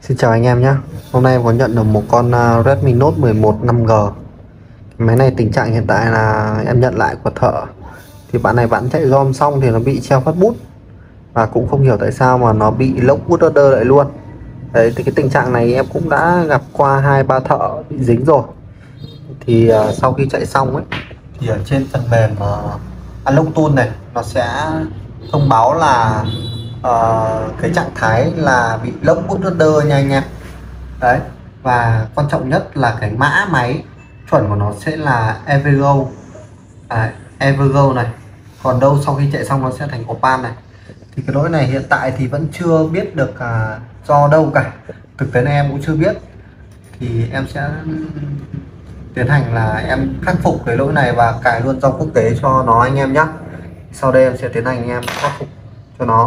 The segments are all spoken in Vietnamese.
Xin chào anh em nhé. Hôm nay em có nhận được một con Redmi Note 11 5G. Máy này tình trạng hiện tại là em nhận lại của thợ. Thì bạn chạy ROM xong thì nó bị treo phát bút. Và cũng không hiểu tại sao mà nó bị lốc bootloader lại luôn. Đấy, thì cái tình trạng này em cũng đã gặp qua 2-3 thợ bị dính rồi. Thì sau khi chạy xong ấy, thì ở trên phần mềm Unlock Tool này nó sẽ thông báo là cái trạng thái là bị lốc bootloader nha anh em. Đấy, và quan trọng nhất là cái mã máy chuẩn của nó sẽ là Evergo, Evergo này. Còn đâu sau khi chạy xong nó sẽ thành Opal này. Thì cái lỗi này hiện tại thì vẫn chưa biết được do đâu cả, thực tế này em cũng chưa biết. Thì em sẽ tiến hành là em khắc phục cái lỗi này và cài luôn dòng quốc tế cho nó anh em nhé. Sau đây em sẽ tiến hành em khắc phục cho nó.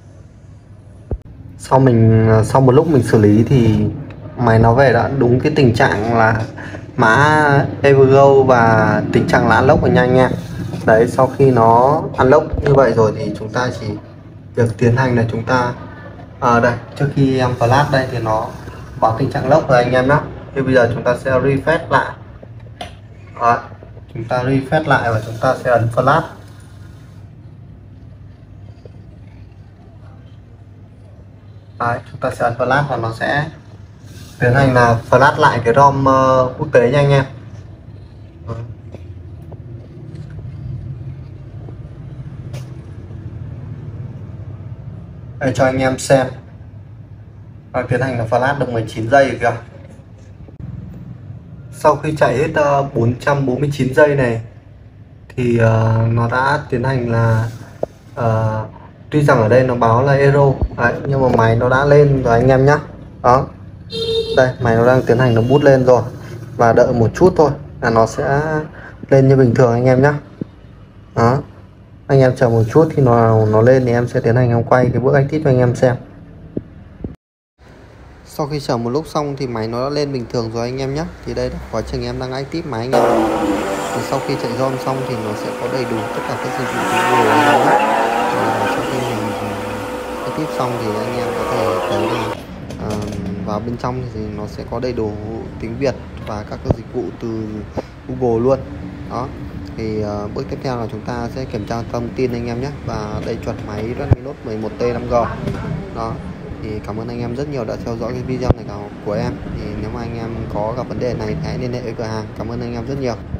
Sau một lúc mình xử lý thì máy nó về đã đúng cái tình trạng là mã Evergo và tình trạng là unlock rồi nha anh em. Đấy, sau khi nó unlock như vậy rồi thì chúng ta chỉ việc tiến hành là chúng ta đây, trước khi em flash đây thì nó báo tình trạng lock rồi anh em nhé. Thì bây giờ chúng ta sẽ refresh lại. Đó, chúng ta refresh lại và chúng ta sẽ ấn flash. Đấy, chúng ta sẽ ấn flash và nó sẽ tiến hành là flash lại cái ROM quốc tế nha anh em. Đây, cho anh em xem. Và tiến hành là flash được 19 giây kìa. Sau khi chạy hết 449 giây này thì nó đã tiến hành là tuy rằng ở đây nó báo là error đấy, nhưng mà máy nó đã lên rồi anh em nhé. Đó, đây máy nó đang tiến hành nó bút lên rồi, và đợi một chút thôi là nó sẽ lên như bình thường anh em nhé. Đó, anh em chờ một chút, khi nó lên thì em sẽ tiến hành em quay cái bước active cho anh em xem. Sau khi chờ một lúc xong thì máy nó đã lên bình thường rồi anh em nhé. Thì đây là quá trình em đang active máy anh em. Thì sau khi chạy ROM xong thì nó sẽ có đầy đủ tất cả các dịch vụ của Google anh em nhé. Sau khi mình active xong thì anh em có thể thấy là vào bên trong thì nó sẽ có đầy đủ tiếng Việt và các dịch vụ từ Google luôn. Đó, thì bước tiếp theo là chúng ta sẽ kiểm tra thông tin anh em nhé. Và đây chuẩn máy Redmi Note 11T 5G. Đó, thì cảm ơn anh em rất nhiều đã theo dõi cái video này của em. Thì nếu mà anh em có gặp vấn đề này thì hãy liên hệ với cửa hàng. Cảm ơn anh em rất nhiều.